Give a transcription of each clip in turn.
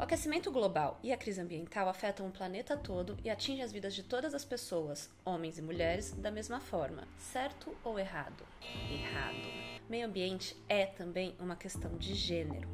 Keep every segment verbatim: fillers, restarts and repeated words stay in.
aquecimento global e a crise ambiental afetam o planeta todo e atingem as vidas de todas as pessoas, homens e mulheres, da mesma forma. Certo ou errado? Errado. Meio ambiente é também uma questão de gênero.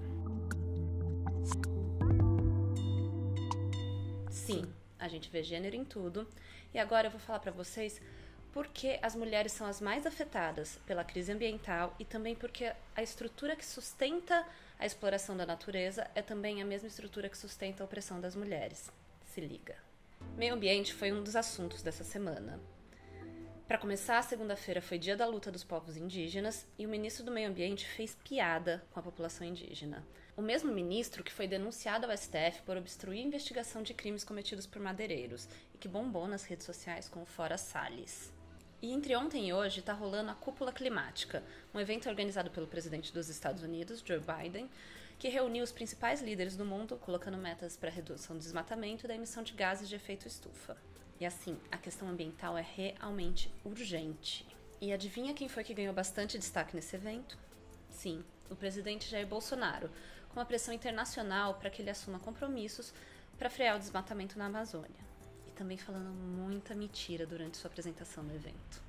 Sim, a gente vê gênero em tudo. E agora eu vou falar para vocês por que as mulheres são as mais afetadas pela crise ambiental e também porque a estrutura que sustenta a exploração da natureza é também a mesma estrutura que sustenta a opressão das mulheres. Se liga. Meio ambiente foi um dos assuntos dessa semana. Para começar, a segunda-feira foi dia da luta dos povos indígenas e o ministro do Meio Ambiente fez piada com a população indígena. O mesmo ministro que foi denunciado ao S T F por obstruir a investigação de crimes cometidos por madeireiros e que bombou nas redes sociais com o Fora Salles. E entre ontem e hoje está rolando a Cúpula Climática, um evento organizado pelo presidente dos Estados Unidos, Joe Biden, que reuniu os principais líderes do mundo, colocando metas para a redução do desmatamento e da emissão de gases de efeito estufa. E assim, a questão ambiental é realmente urgente. E adivinha quem foi que ganhou bastante destaque nesse evento? Sim, o presidente Jair Bolsonaro, com uma pressão internacional para que ele assuma compromissos para frear o desmatamento na Amazônia. E também falando muita mentira durante sua apresentação no evento.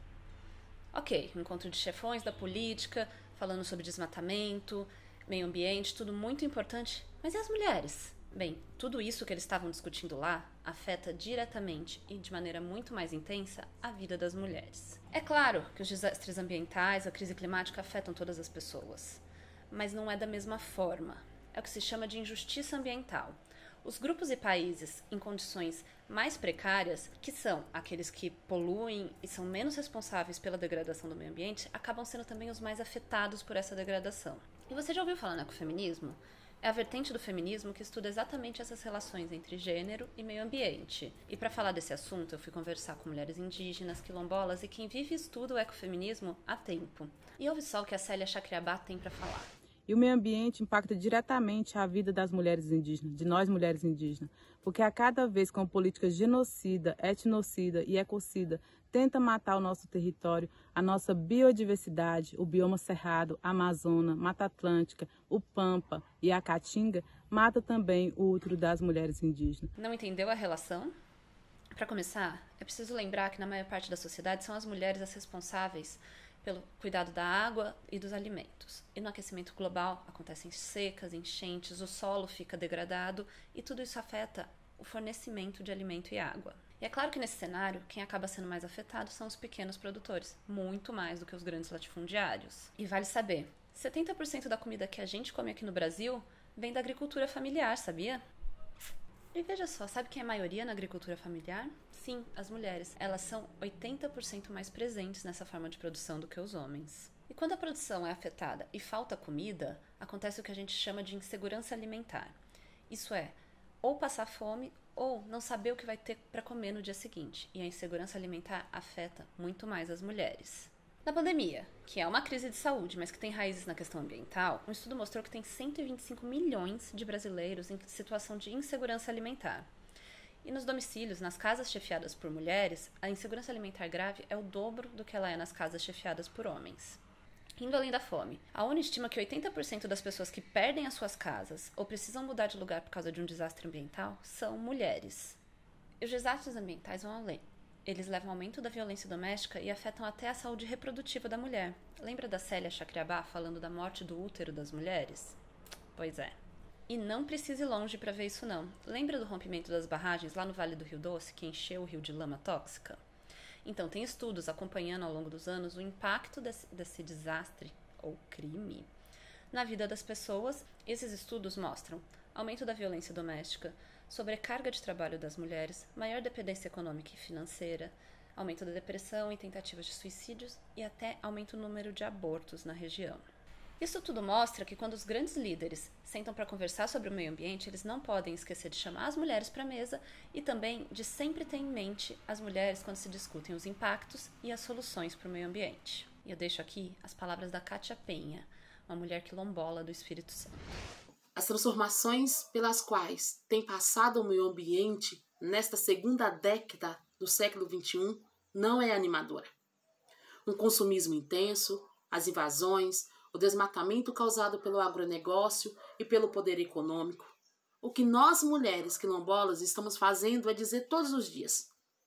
Ok, um encontro de chefões da política, falando sobre desmatamento, meio ambiente, tudo muito importante, mas e as mulheres? Bem, tudo isso que eles estavam discutindo lá afeta diretamente e de maneira muito mais intensa a vida das mulheres. É claro que os desastres ambientais, a crise climática afetam todas as pessoas, mas não é da mesma forma. É o que se chama de injustiça ambiental. Os grupos e países em condições mais precárias, que são aqueles que poluem e são menos responsáveis pela degradação do meio ambiente, acabam sendo também os mais afetados por essa degradação. E você já ouviu falar no ecofeminismo? É a vertente do feminismo que estuda exatamente essas relações entre gênero e meio ambiente. E para falar desse assunto, eu fui conversar com mulheres indígenas, quilombolas e quem vive e estuda o ecofeminismo há tempo. E ouve só o que a Célia Chacriabá tem para falar. E o meio ambiente impacta diretamente a vida das mulheres indígenas, de nós mulheres indígenas, porque a cada vez com políticas genocida, etnocida e ecocida tenta matar o nosso território, a nossa biodiversidade, o bioma cerrado, a Amazônia, Mata Atlântica, o Pampa e a Caatinga, mata também o útero das mulheres indígenas. Não entendeu a relação? Para começar, é preciso lembrar que na maior parte da sociedade são as mulheres as responsáveis pelo cuidado da água e dos alimentos. E no aquecimento global acontecem secas, enchentes, o solo fica degradado e tudo isso afeta o fornecimento de alimento e água. E é claro que nesse cenário, quem acaba sendo mais afetado são os pequenos produtores, muito mais do que os grandes latifundiários. E vale saber, setenta por cento da comida que a gente come aqui no Brasil vem da agricultura familiar, sabia? E veja só, sabe quem é a maioria na agricultura familiar? Sim, as mulheres. Elas são oitenta por cento mais presentes nessa forma de produção do que os homens. E quando a produção é afetada e falta comida, acontece o que a gente chama de insegurança alimentar. Isso é, ou passar fome ou não saber o que vai ter para comer no dia seguinte. E a insegurança alimentar afeta muito mais as mulheres. Na pandemia, que é uma crise de saúde, mas que tem raízes na questão ambiental, um estudo mostrou que tem cento e vinte e cinco milhões de brasileiros em situação de insegurança alimentar. E nos domicílios, nas casas chefiadas por mulheres, a insegurança alimentar grave é o dobro do que ela é nas casas chefiadas por homens. Indo além da fome, a ONU estima que oitenta por cento das pessoas que perdem as suas casas ou precisam mudar de lugar por causa de um desastre ambiental são mulheres. E os desastres ambientais vão além. Eles levam ao aumento da violência doméstica e afetam até a saúde reprodutiva da mulher. Lembra da Célia Chacriabá falando da morte do útero das mulheres? Pois é. E não precise ir longe para ver isso não. Lembra do rompimento das barragens lá no Vale do Rio Doce, que encheu o rio de lama tóxica? Então, tem estudos acompanhando ao longo dos anos o impacto desse, desse desastre, ou crime, na vida das pessoas. Esses estudos mostram aumento da violência doméstica, sobrecarga de trabalho das mulheres, maior dependência econômica e financeira, aumento da depressão e tentativas de suicídios e até aumento no número de abortos na região. Isso tudo mostra que quando os grandes líderes sentam para conversar sobre o meio ambiente, eles não podem esquecer de chamar as mulheres para a mesa e também de sempre ter em mente as mulheres quando se discutem os impactos e as soluções para o meio ambiente. E eu deixo aqui as palavras da Kátia Penha, uma mulher quilombola do Espírito Santo. As transformações pelas quais tem passado o meio ambiente nesta segunda década do século vinte e um não é animadora. Um consumismo intenso, as invasões, o desmatamento causado pelo agronegócio e pelo poder econômico, O que nós, mulheres quilombolas, estamos fazendo é dizer todos os dias: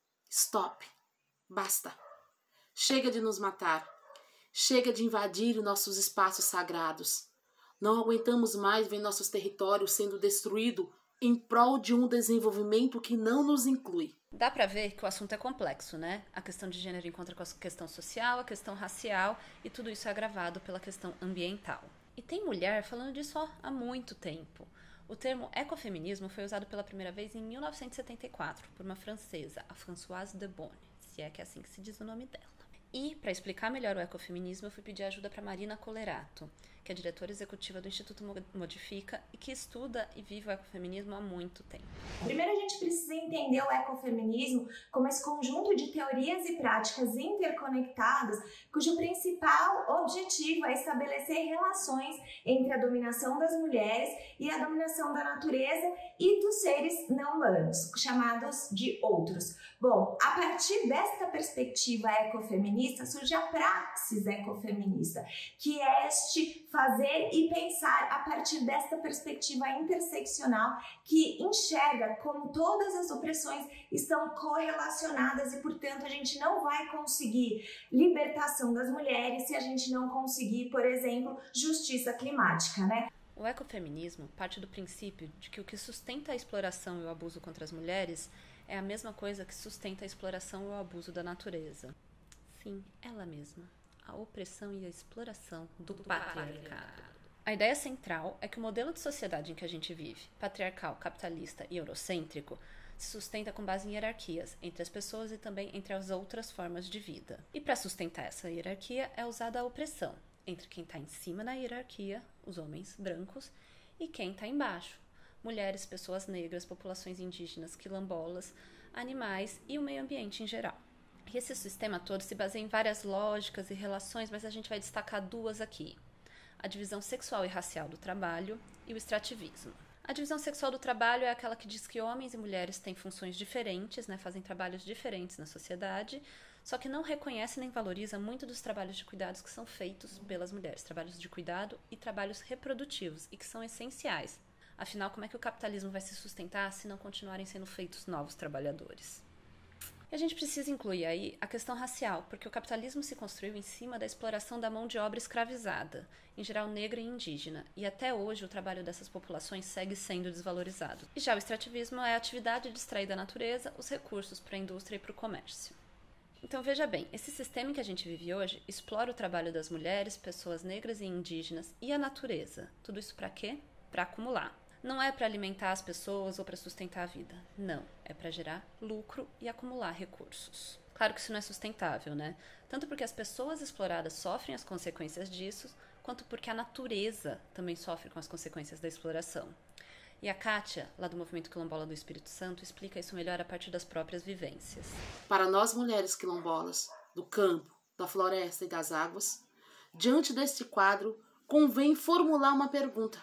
stop, basta. Chega de nos matar. Chega de invadir nossos espaços sagrados. Não aguentamos mais ver nossos territórios sendo destruídos em prol de um desenvolvimento que não nos inclui. Dá pra ver que o assunto é complexo, né? A questão de gênero encontra com a questão social, a questão racial, e tudo isso é agravado pela questão ambiental. E tem mulher falando disso há muito tempo. O termo ecofeminismo foi usado pela primeira vez em mil novecentos e setenta e quatro por uma francesa, a Françoise de Bonne, se é que é assim que se diz o nome dela. E, para explicar melhor o ecofeminismo, eu fui pedir ajuda para Marina Colerato, que é diretora executiva do Instituto Modifica e que estuda e vive o ecofeminismo há muito tempo. Primeiro, a gente precisa entender o ecofeminismo como esse conjunto de teorias e práticas interconectadas, cujo principal objetivo é estabelecer relações entre a dominação das mulheres e a dominação da natureza e dos seres não humanos, chamados de outros. Bom, a partir desta perspectiva ecofeminista surge a praxis ecofeminista, que é este fazer e pensar a partir desta perspectiva interseccional que enxerga como todas as opressões estão correlacionadas e, portanto, a gente não vai conseguir libertação das mulheres se a gente não conseguir, por exemplo, justiça climática, né? O ecofeminismo parte do princípio de que o que sustenta a exploração e o abuso contra as mulheres é a mesma coisa que sustenta a exploração e o abuso da natureza. Sim, ela mesma. A opressão e a exploração do, do patriarcado. A ideia central é que o modelo de sociedade em que a gente vive, patriarcal, capitalista e eurocêntrico, se sustenta com base em hierarquias entre as pessoas e também entre as outras formas de vida. E para sustentar essa hierarquia é usada a opressão entre quem está em cima da hierarquia, os homens brancos, e quem está embaixo, mulheres, pessoas negras, populações indígenas, quilombolas, animais e o meio ambiente em geral. E esse sistema todo se baseia em várias lógicas e relações, mas a gente vai destacar duas aqui: a divisão sexual e racial do trabalho e o extrativismo. A divisão sexual do trabalho é aquela que diz que homens e mulheres têm funções diferentes, né, fazem trabalhos diferentes na sociedade, só que não reconhece nem valoriza muito dos trabalhos de cuidados que são feitos pelas mulheres, trabalhos de cuidado e trabalhos reprodutivos, e que são essenciais. Afinal, como é que o capitalismo vai se sustentar se não continuarem sendo feitos novos trabalhadores? E a gente precisa incluir aí a questão racial, porque o capitalismo se construiu em cima da exploração da mão de obra escravizada, em geral negra e indígena, e até hoje o trabalho dessas populações segue sendo desvalorizado. E já o extrativismo é a atividade de extrair da natureza os recursos para a indústria e para o comércio. Então veja bem, esse sistema em que a gente vive hoje explora o trabalho das mulheres, pessoas negras e indígenas e a natureza. Tudo isso para quê? Para acumular. Não é para alimentar as pessoas ou para sustentar a vida. Não, é para gerar lucro e acumular recursos. Claro que isso não é sustentável, né? Tanto porque as pessoas exploradas sofrem as consequências disso, quanto porque a natureza também sofre com as consequências da exploração. E a Kátia, lá do Movimento Quilombola do Espírito Santo, explica isso melhor a partir das próprias vivências. Para nós mulheres quilombolas, do campo, da floresta e das águas, diante deste quadro, convém formular uma pergunta.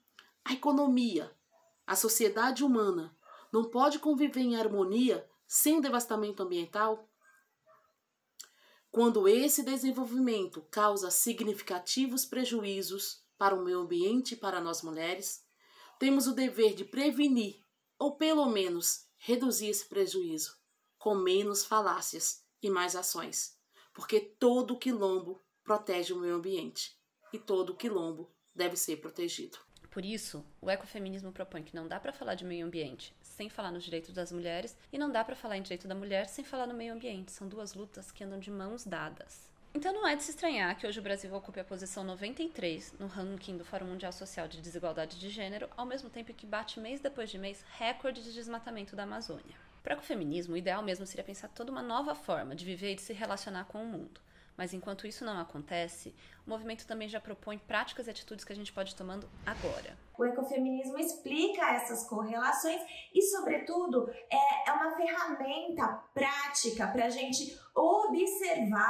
A economia, a sociedade humana, não pode conviver em harmonia sem o devastamento ambiental? Quando esse desenvolvimento causa significativos prejuízos para o meio ambiente e para nós mulheres, temos o dever de prevenir, ou pelo menos reduzir esse prejuízo, com menos falácias e mais ações, porque todo quilombo protege o meio ambiente e todo quilombo deve ser protegido. Por isso, o ecofeminismo propõe que não dá para falar de meio ambiente sem falar nos direitos das mulheres e não dá para falar em direito da mulher sem falar no meio ambiente. São duas lutas que andam de mãos dadas. Então não é de se estranhar que hoje o Brasil ocupe a posição noventa e três no ranking do Fórum Mundial Social de Desigualdade de Gênero, ao mesmo tempo que bate mês depois de mês recorde de desmatamento da Amazônia. Para o ecofeminismo, o ideal mesmo seria pensar toda uma nova forma de viver e de se relacionar com o mundo. Mas enquanto isso não acontece, o movimento também já propõe práticas e atitudes que a gente pode ir tomando agora. O ecofeminismo explica essas correlações e, sobretudo, é uma ferramenta prática para a gente observar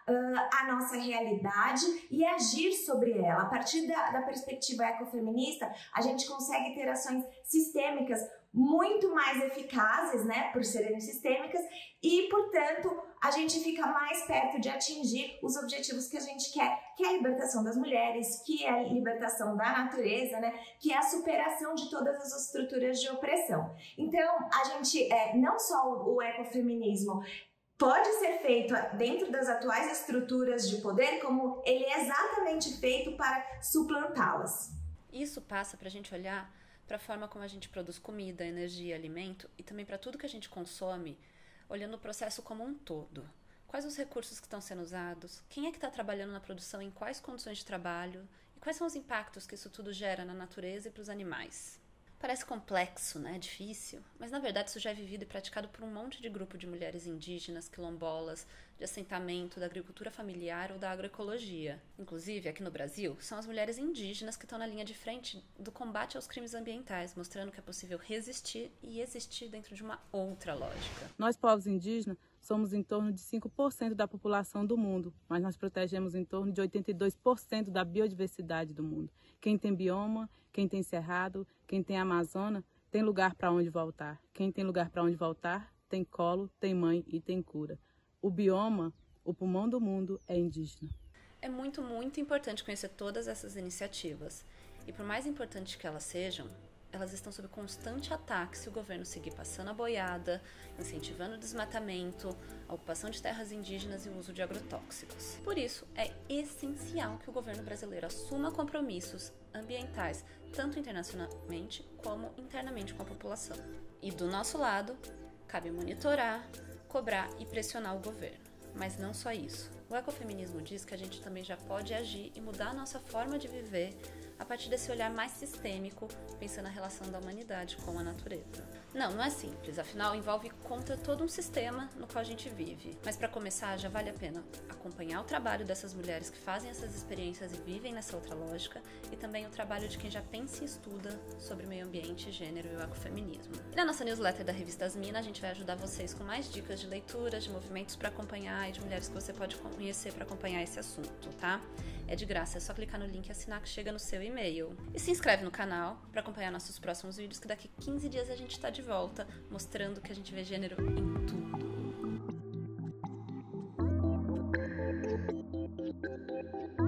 uh, a nossa realidade e agir sobre ela. A partir da, da perspectiva ecofeminista, a gente consegue ter ações sistêmicas muito mais eficazes, né, por serem sistêmicas, e, portanto, a gente fica mais perto de atingir os objetivos que a gente quer, que é a libertação das mulheres, que é a libertação da natureza, né, que é a superação de todas as estruturas de opressão. Então, a gente, é, não só o, o ecofeminismo pode ser feito dentro das atuais estruturas de poder, como ele é exatamente feito para suplantá-las. Isso passa para a gente olhar para a forma como a gente produz comida, energia, alimento e também para tudo que a gente consome, olhando o processo como um todo. Quais os recursos que estão sendo usados, quem é que está trabalhando na produção, em quais condições de trabalho e quais são os impactos que isso tudo gera na natureza e para os animais. Parece complexo, né? Difícil, mas na verdade isso já é vivido e praticado por um monte de grupo de mulheres indígenas, quilombolas, de assentamento, da agricultura familiar ou da agroecologia. Inclusive, aqui no Brasil, são as mulheres indígenas que estão na linha de frente do combate aos crimes ambientais, mostrando que é possível resistir e existir dentro de uma outra lógica. Nós, povos indígenas, somos em torno de cinco por cento da população do mundo, mas nós protegemos em torno de oitenta e dois por cento da biodiversidade do mundo. Quem tem bioma, quem tem cerrado, quem tem Amazônia, tem lugar para onde voltar. Quem tem lugar para onde voltar, tem colo, tem mãe e tem cura. O bioma, o pulmão do mundo, é indígena. É muito, muito importante conhecer todas essas iniciativas. E por mais importante que elas sejam, elas estão sob constante ataque se o governo seguir passando a boiada, incentivando o desmatamento, a ocupação de terras indígenas e o uso de agrotóxicos. Por isso, é essencial que o governo brasileiro assuma compromissos ambientais, tanto internacionalmente como internamente com a população. E do nosso lado, cabe monitorar, cobrar e pressionar o governo. Mas não só isso. O ecofeminismo diz que a gente também já pode agir e mudar a nossa forma de viver a partir desse olhar mais sistêmico, pensando na relação da humanidade com a natureza. Não, não é simples, afinal envolve contra todo um sistema no qual a gente vive. Mas para começar, já vale a pena acompanhar o trabalho dessas mulheres que fazem essas experiências e vivem nessa outra lógica, e também o trabalho de quem já pensa e estuda sobre meio ambiente, gênero e o ecofeminismo. E na nossa newsletter da revista Asmina, a gente vai ajudar vocês com mais dicas de leituras, de movimentos para acompanhar e de mulheres que você pode conhecer para acompanhar esse assunto, tá? É de graça, é só clicar no link e assinar que chega no seu e-mail. E se inscreve no canal para acompanhar nossos próximos vídeos, que daqui quinze dias a gente tá de volta, mostrando que a gente vê gênero em tudo.